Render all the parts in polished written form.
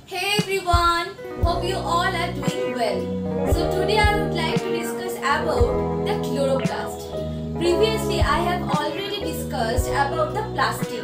Hey everyone, hope you all are doing well. So today I would like to discuss about the chloroplast. Previously I have already discussed about the plastic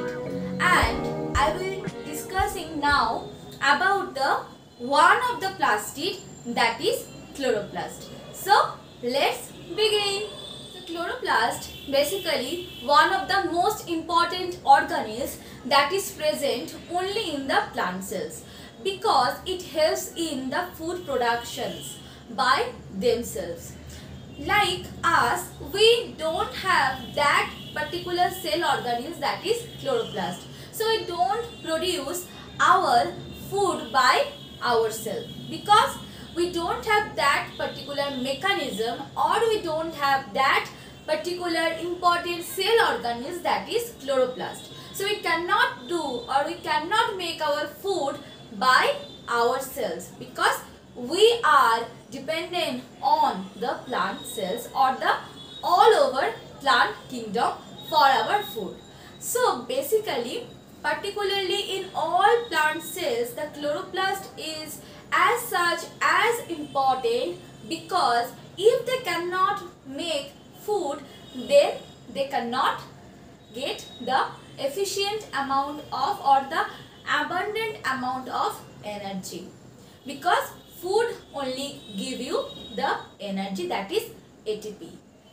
and I will discussing now about the one of the plastic, that is chloroplast. So let's begin. So chloroplast basically one of the most important organisms that is present only in the plant cells, because it helps in the food productions by themselves. Like us, we don't have that particular cell organism, that is chloroplast. So we don't produce our food by ourselves because we don't have that particular mechanism, or we don't have that particular important cell organism, that is chloroplast. So we cannot do, or we cannot make our food by ourselves because we are dependent on the plant cells or the all over plant kingdom for our food. So basically, particularly in all plant cells, the chloroplast is as such as important, because if they cannot make food, then they cannot get the efficient amount of, or the abundant amount of energy, because food only give you the energy, that is ATP.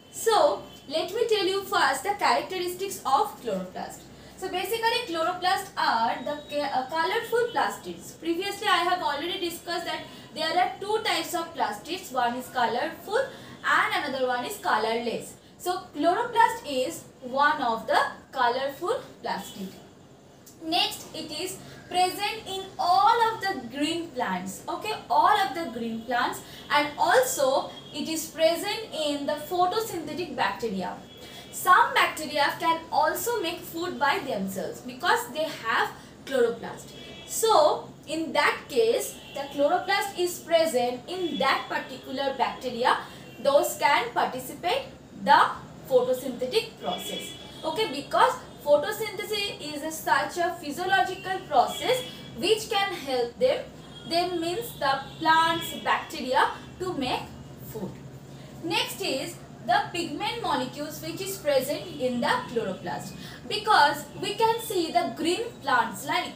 So let me tell you first the characteristics of chloroplast. So basically chloroplasts are the colorful plastids. Previously I have already discussed that there are two types of plastids. One is colorful and another one is colorless. So chloroplast is one of the colorful plastid. Next, it is present in all of the green plants, okay, all of the green plants, and also it is present in the photosynthetic bacteria. Some bacteria can also make food by themselves because they have chloroplast. So in that case, the chloroplast is present in that particular bacteria. Those can participate the photosynthetic process, okay, because photosynthesis is such a physiological process which can help them, means the plant's bacteria, to make food. Next is the pigment molecules which is present in the chloroplast, because we can see the green plants like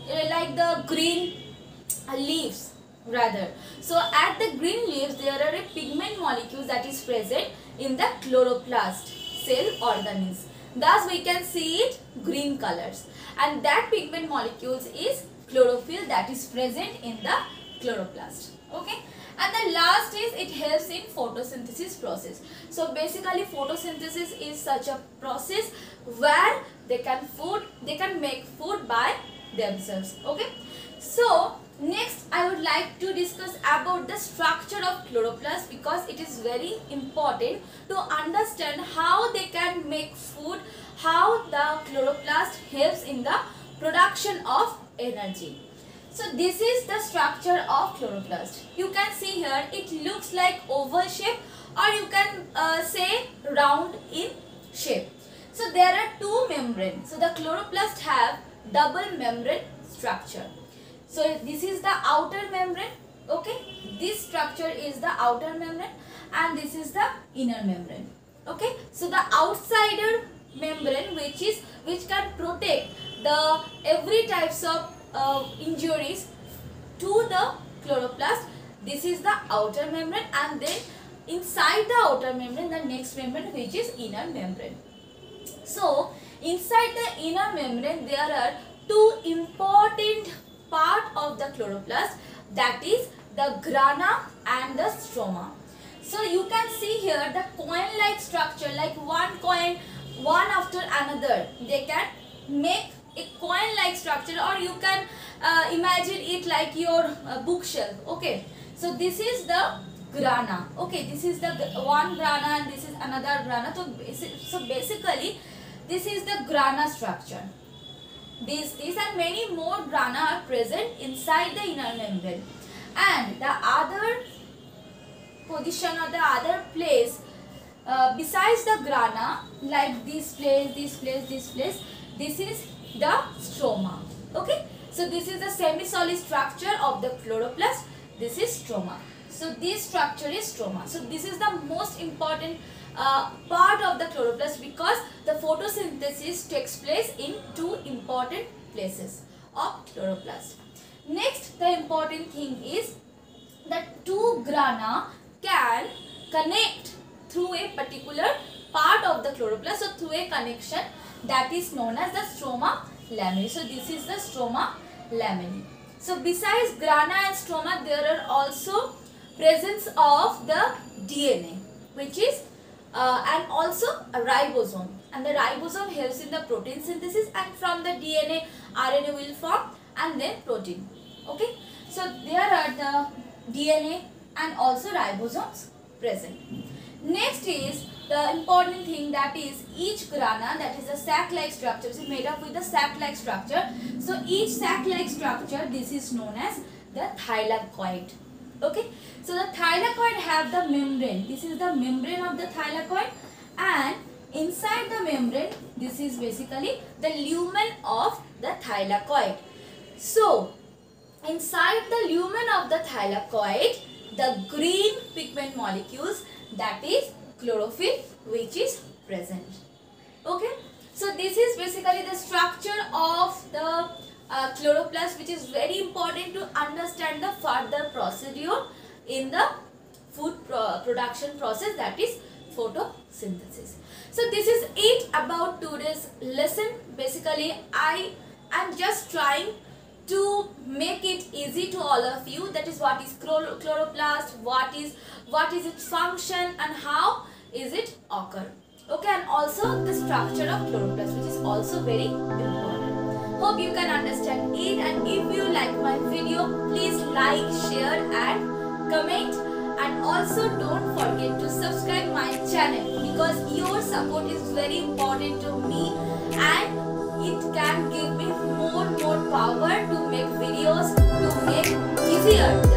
the green leaves rather. So at the green leaves there are a pigment molecules that is present in the chloroplast cell organism. Thus we can see it green colors, and that pigment molecules is chlorophyll that is present in the chloroplast, okay. And the last is it helps in photosynthesis process. So basically photosynthesis is such a process where they can make food by themselves, okay. So next I would like to discuss about the structure of chloroplast, because it is very important to understand how they can make food, how the chloroplast helps in the production of energy. So this is the structure of chloroplast. You can see here it looks like oval shape, or you can say round in shape. So there are two membranes. So the chloroplast have double membrane structure. So this is the outer membrane, okay. This structure is the outer membrane and this is the inner membrane, okay. So the outsider membrane which can protect the every types of injuries to the chloroplast, this is the outer membrane, and then inside the outer membrane the next membrane which is inner membrane. So inside the inner membrane there are two important part of the chloroplast, that is the grana and the stroma. So you can see here the coin like structure, like one coin one after another, they can make a coin like structure, or you can imagine it like your bookshelf, okay. So this is the grana, okay, this is the one grana and this is another grana. So basically this is the grana structure. These and many more grana are present inside the inner membrane, and the other position or the other place besides the grana, like this place, this is the stroma, okay. So this is the semi-solid structure of the chloroplast. This is stroma. So this structure is stroma. So this is the most important part of the chloroplast, because the photosynthesis takes place in two important places of chloroplast. Next, the important thing is that two grana can connect through a particular part of the chloroplast, so through a connection that is known as the stroma lamelli. So this is the stroma lamelli. So besides grana and stroma, there are also presence of the DNA, which is and also a ribosome, and the ribosome helps in the protein synthesis, and from the DNA RNA will form and then protein. Okay, so there are the DNA and also ribosomes present. Next is the important thing, that is each grana, that is a sac-like structure, is made up with the sac-like structure. So each sac-like structure, this is known as the thylakoid. Okay, so the thylakoid have the membrane. This is the membrane of the thylakoid, and inside the membrane, this is basically the lumen of the thylakoid. So inside the lumen of the thylakoid, the green pigment molecules, that is chlorophyll, which is present. Okay, so this is basically the structure of the chloroplast, which is very important to understand the further procedure in the food production process, that is photosynthesis. So this is it about today's lesson. Basically, I am just trying to make it easy to all of you, that is what is chloroplast, what is its function, and how is it occur. Okay, and also the structure of chloroplast, which is also very important. Hope you can understand it, and if you like my video, please like, share and comment, and also don't forget to subscribe my channel, because your support is very important to me, and it can give me more power to make videos, to make easier